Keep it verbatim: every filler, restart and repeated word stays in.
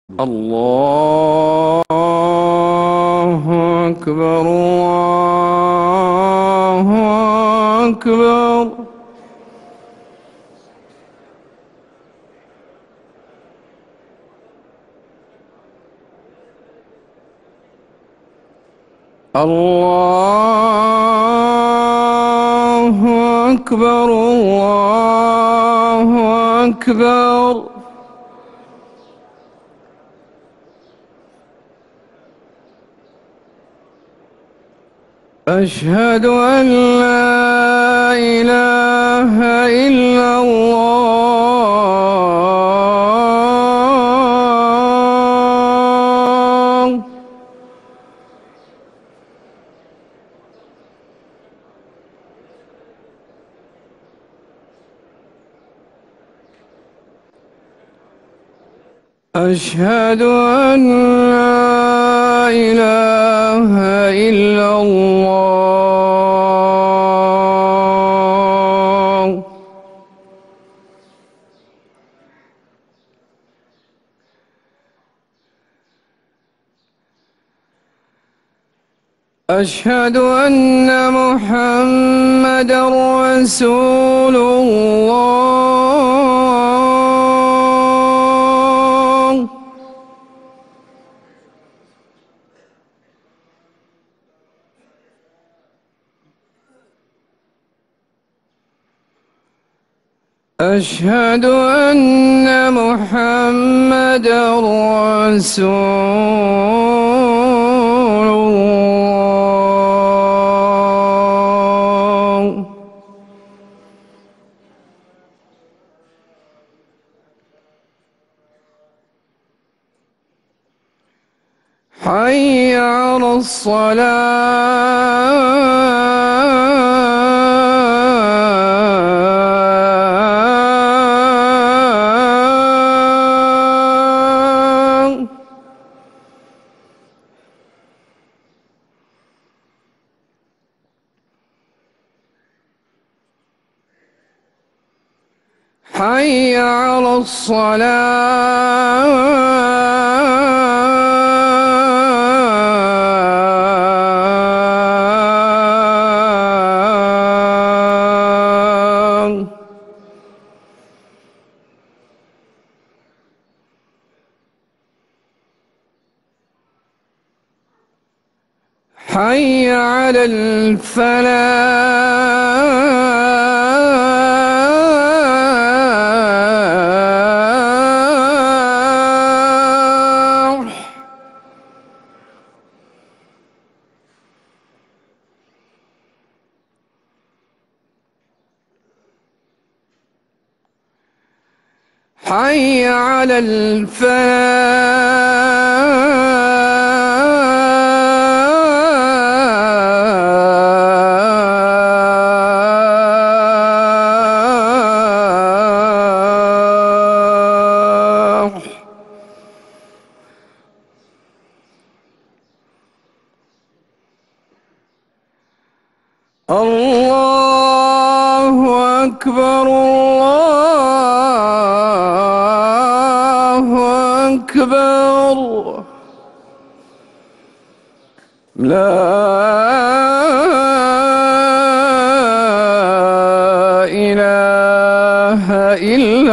الله أكبر الله أكبر. الله أكبر الله أكبر. أشهد أن لا إله إلا الله. أشهد أن لا إله إلا الله. أشهد أن محمدًا رسول الله. أشهد أن محمدًا رسول الله. حي على الصلاة. حي على الصلاة. حي على الفلاح. حي على الفلاح. الله أكبر الله أكبر. لا إله إلا